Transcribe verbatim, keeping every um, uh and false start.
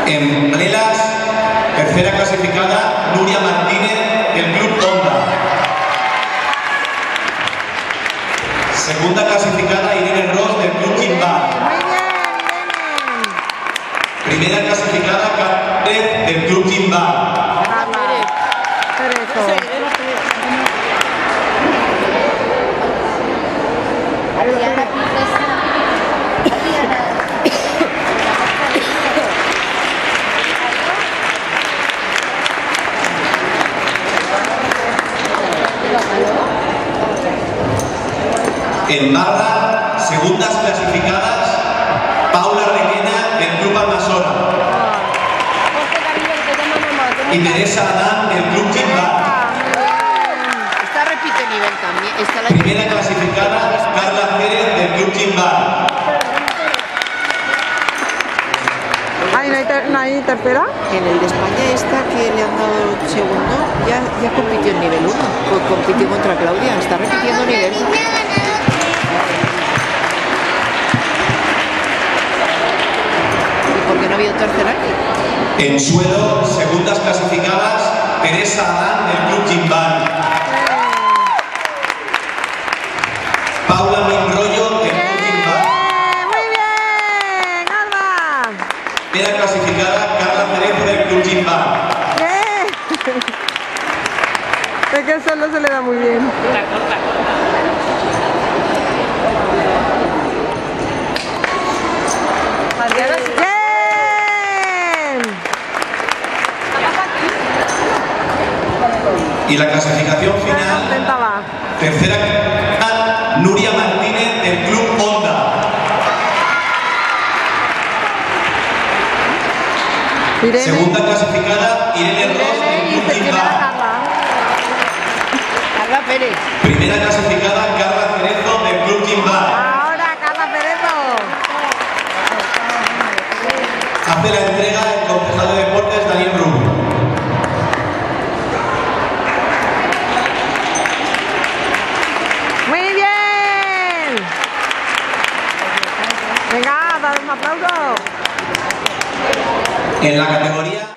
En paralelas, tercera clasificada, Nuria Martínez, del Club Honda. Segunda clasificada, Irene Ross, del Club Kimball. Primera clasificada, Carles, del Club Kimball. En barra, segundas clasificadas, Paula Requena, del Club Almasora. Y Teresa Adán, del Club Kimball. Esta repite nivel también. Esta la Primera clasificada, Carla Pérez, del Club Kimball. ¿Hay no hay, ter no hay tercera? En el de España esta que le han dado segundo ya, ya compitió en nivel uno. Pues compitió contra Claudia. Está repitiendo nivel. ¿Por qué no ha habido tercera aquí? En suelo, segundas clasificadas, Teresa Adán, del Club Kimball. Paula Minrollo, del Club Kimball. ¡Muy bien! ¡Alba! Primera clasificada, Carla Cerezo, del Club Kimball. Es que el solo se le da muy bien. Y la clasificación final, tercera clasificada, Nuria Martínez, del Club Honda. Irene. Segunda clasificada, Irene Ross, del Club Kimball. Carla Pérez. Primera clasificada, Carla Cerezo, del Club Kimball. Ahora, Carla Cerezo. Hace la entrega el concejal de deportes, Daniel Rubio. ¡Muy bien! Venga, dad un aplauso. En la categoría